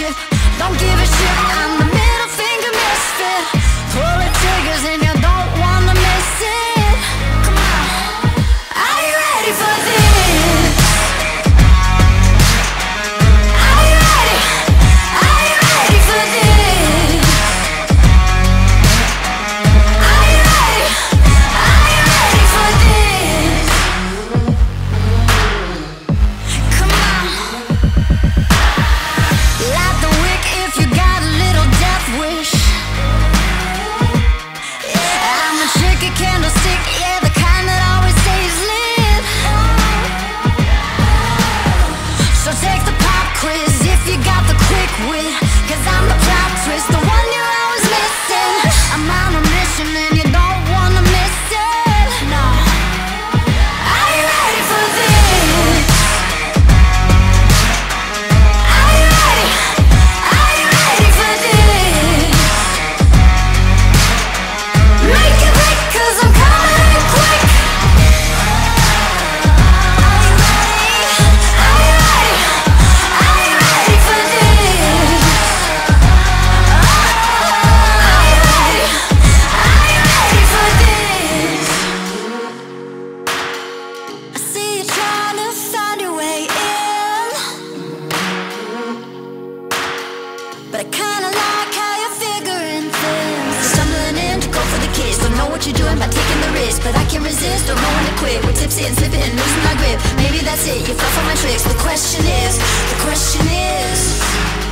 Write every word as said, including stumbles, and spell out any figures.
it. Don't give a shit, I'm the middle finger misfit. Pull the triggers and you don't wanna miss it. Come on, are you ready for this? Are you ready? Are you ready for this? Are you ready? Are you ready for this? Come on. Light the wick if you got a little death wish. Yeah, I'm a tricky candlestick, yeah, the kind that always stays lit. So take the pop quiz if you got the quick wit, 'cause I'm the plot twist, the one you're always missing. I'm on a mission and you don't wanna miss it. No. Are you ready for this? Are you ready? Are you ready for this? Make it quick, 'cause I'm coming in quick. Are you ready? Are you ready? Are you ready for this? Are you ready? Are you ready for this? I see you trying to find your way in, but I kinda like how you're figuring things. Stumbling in to go for the kiss, don't know what you're doing by taking the risk, but I can't resist, don't know when to quit. We're tipsy and slipping and losing my grip. Maybe that's it, you fell for my tricks. The question is, the question is